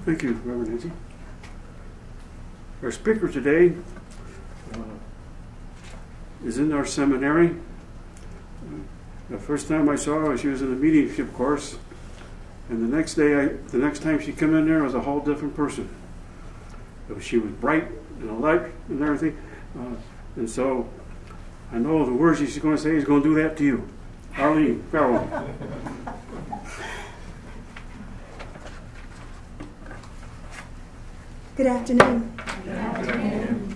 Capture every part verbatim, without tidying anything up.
Thank you, Reverend Nancy. Our speaker today uh, is in our seminary. Uh, the first time I saw her, she was in a mediumship course, and the next day, I, the next time she came in there, was a whole different person. She was bright and alert and everything, uh, and so I know the words she's going to say is going to do that to you. ArleneFarrow. Good afternoon. Good afternoon.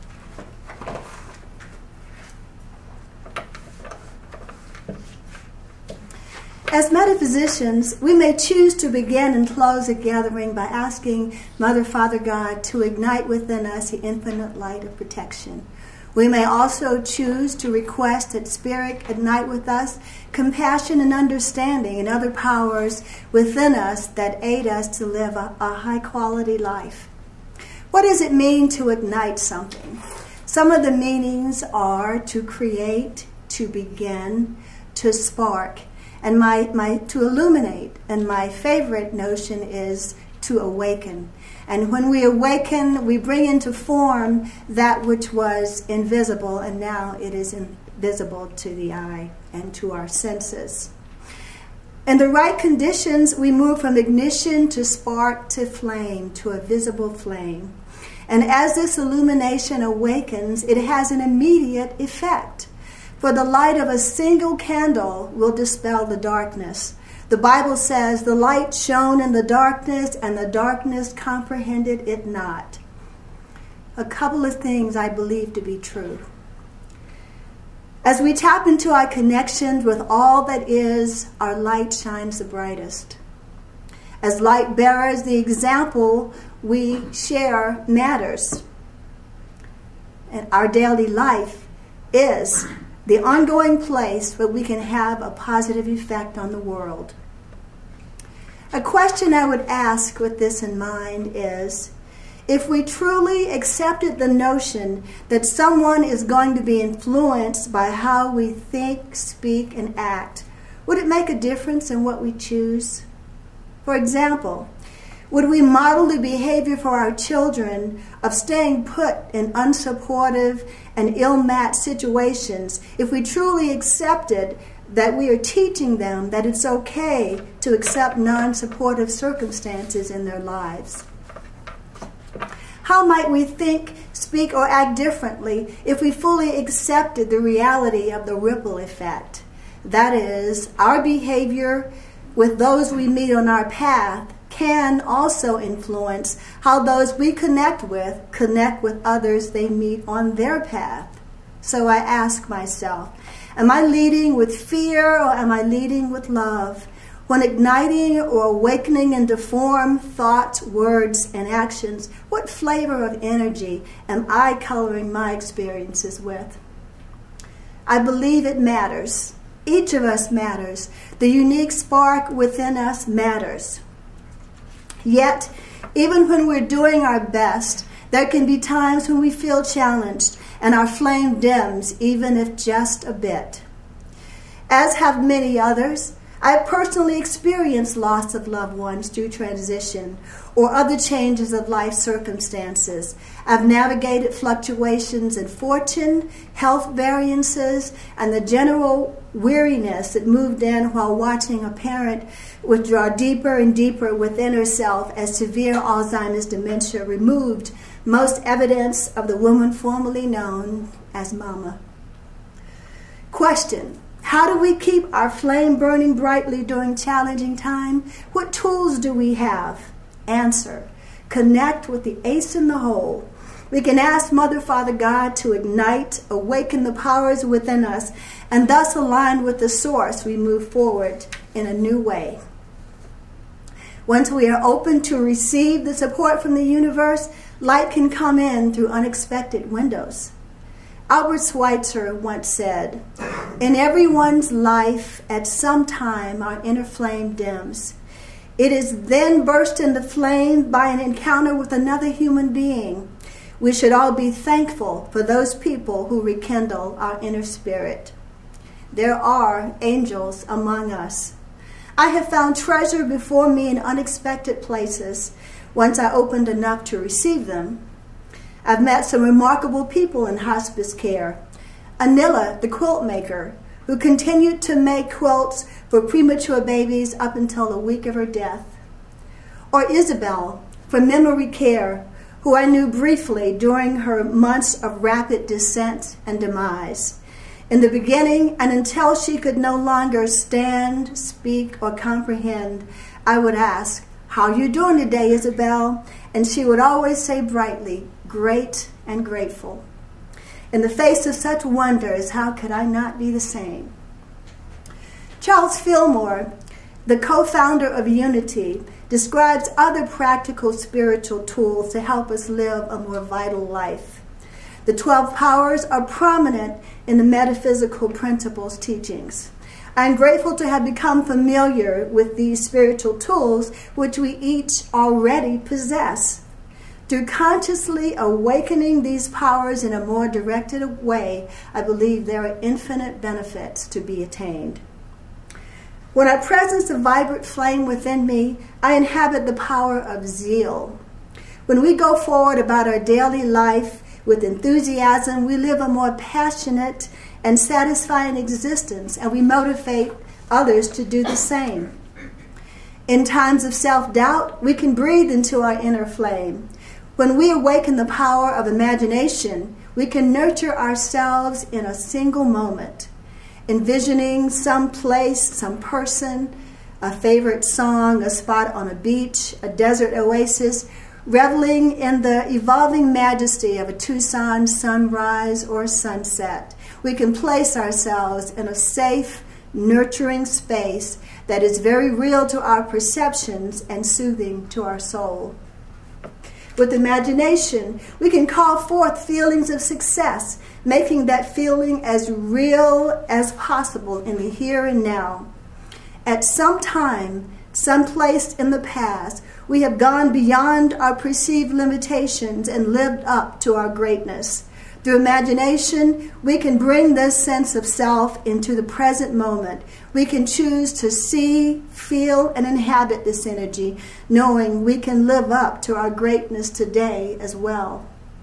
As metaphysicians, we may choose to begin and close a gathering by asking Mother, Father God to ignite within us the infinite light of protection. We may also choose to request that Spirit ignite with us compassion and understanding and other powers within us that aid us to live a, a high-quality life. What does it mean to ignite something? Some of the meanings are to create, to begin, to spark, and my, my to illuminate. And my favorite notion is to awaken. And when we awaken, we bring into form that which was invisible, and now it is invisible to the eye and to our senses. In the right conditions, we move from ignition to spark to flame, to a visible flame. And as this illumination awakens, it has an immediate effect. For the light of a single candle will dispel the darkness. The Bible says, the light shone in the darkness, and the darkness comprehended it not. A couple of things I believe to be true. As we tap into our connections with all that is, our light shines the brightest. As light bearers, the example we share matters. And our daily life is the ongoing place where we can have a positive effect on the world. A question I would ask with this in mind is, if we truly accepted the notion that someone is going to be influenced by how we think, speak, and act, would it make a difference in what we choose? For example, would we model the behavior for our children of staying put in unsupportive and ill-matched situations if we truly accepted that we are teaching them that it's okay to accept non-supportive circumstances in their lives? How might we think, speak, or act differently if we fully accepted the reality of the ripple effect? That is, our behavior with those we meet on our path can also influence how those we connect with connect with others they meet on their path. So I ask myself, am I leading with fear or am I leading with love? When igniting or awakening into form, thoughts, words, and actions, what flavor of energy am I coloring my experiences with? I believe it matters. Each of us matters. The unique spark within us matters. Yet, even when we're doing our best, there can be times when we feel challenged and our flame dims, even if just a bit. As have many others, I have personally experienced loss of loved ones through transition or other changes of life circumstances. I've navigated fluctuations in fortune, health variances, and the general weariness that moved in while watching a parent withdraw deeper and deeper within herself as severe Alzheimer's dementia removed most evidence of the woman formerly known as Mama. Question: how do we keep our flame burning brightly during challenging time? What tools do we have? Answer: connect with the ace in the hole. We can ask Mother, Father God to ignite, awaken the powers within us, and thus align with the source, we move forward in a new way. Once we are open to receive the support from the universe, light can come in through unexpected windows. Albert Schweitzer once said, "In everyone's life, at some time, our inner flame dims. It is then burst into flame by an encounter with another human being. We should all be thankful for those people who rekindle our inner spirit. There are angels among us. I have found treasure before me in unexpected places once I opened enough to receive them. I've met some remarkable people in hospice care. Anilla, the quilt maker, who continued to make quilts for premature babies up until the week of her death. Or Isabel, from memory care, who I knew briefly during her months of rapid descent and demise. In the beginning, and until she could no longer stand, speak, or comprehend, I would ask, "How are you doing today, Isabel?" And she would always say brightly, "Great and grateful." In the face of such wonders, how could I not be the same? Charles Fillmore, the co-founder of Unity, describes other practical spiritual tools to help us live a more vital life. The twelve powers are prominent in the metaphysical principles teachings. I am grateful to have become familiar with these spiritual tools, which we each already possess. Through consciously awakening these powers in a more directed way, I believe there are infinite benefits to be attained. When I presence the vibrant flame within me, I inhabit the power of zeal. When we go forward about our daily life with enthusiasm, we live a more passionate and satisfying existence, and we motivate others to do the same. In times of self-doubt, we can breathe into our inner flame. When we awaken the power of imagination, we can nurture ourselves in a single moment, envisioning some place, some person, a favorite song, a spot on a beach, a desert oasis, reveling in the evolving majesty of a Tucson sunrise or sunset. We can place ourselves in a safe, nurturing space that is very real to our perceptions and soothing to our soul. With imagination, we can call forth feelings of success, making that feeling as real as possible in the here and now. At some time, someplace in the past, we have gone beyond our perceived limitations and lived up to our greatness. Through imagination, we can bring this sense of self into the present moment. We can choose to see, feel, and inhabit this energy, knowing we can live up to our greatness today as well.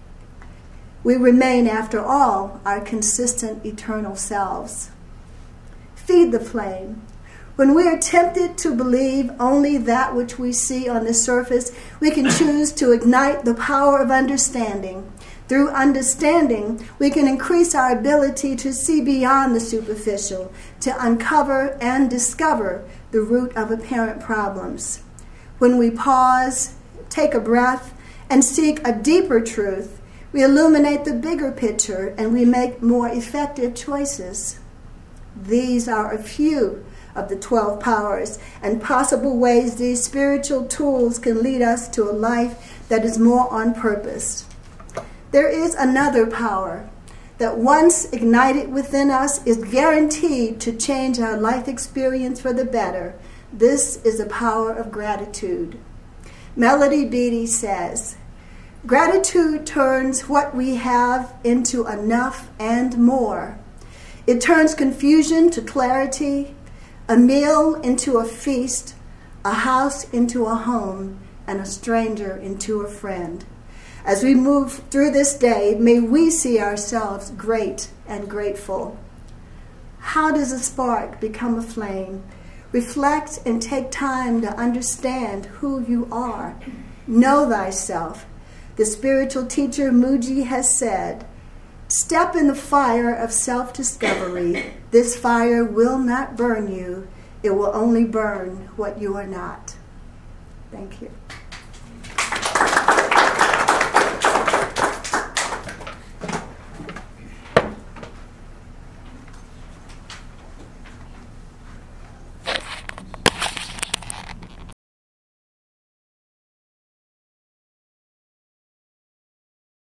We remain, after all, our consistent eternal selves. Feed the flame. When we are tempted to believe only that which we see on the surface, we can choose to ignite the power of understanding. Through understanding, we can increase our ability to see beyond the superficial, to uncover and discover the root of apparent problems. When we pause, take a breath, and seek a deeper truth, we illuminate the bigger picture and we make more effective choices. These are a few of the twelve powers and possible ways these spiritual tools can lead us to a life that is more on purpose. There is another power that once ignited within us is guaranteed to change our life experience for the better. This is the power of gratitude. Melody Beattie says, "Gratitude turns what we have into enough and more. It turns confusion to clarity, a meal into a feast, a house into a home, and a stranger into a friend." As we move through this day, may we see ourselves great and grateful. How does a spark become a flame? Reflect and take time to understand who you are. Know thyself. The spiritual teacher Muji has said, "Step in the fire of self-discovery. This fire will not burn you. It will only burn what you are not." Thank you.